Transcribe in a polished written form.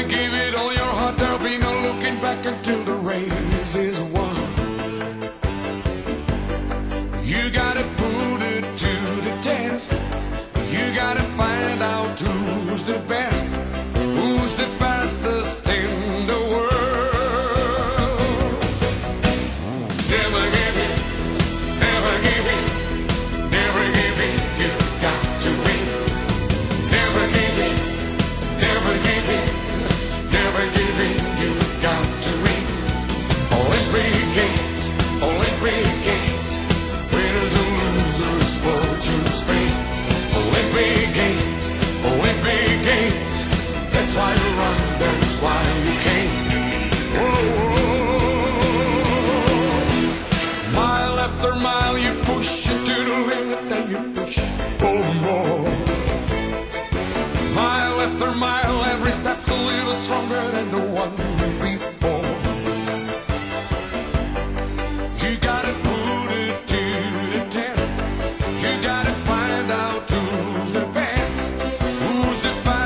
give it all your heart, there'll be no looking back until the race is won. You gotta put it to the test. You gotta find out who's the best, who's the fastest in the world. Never give in, never give in, never give in, you've got to win. Never give in, never give in, never give in, you've got to win. Olympic Games, Olympic Games, winners and losers, fortunes fade. Olympic Games, Olympic Games, that's why you run, that's why you came. Whoa. Mile after mile you push it to the limit and you push for more. Mile after mile, every step's a little stronger than the one before. You gotta put it to the test. You gotta find out who's the best, who's the fastest.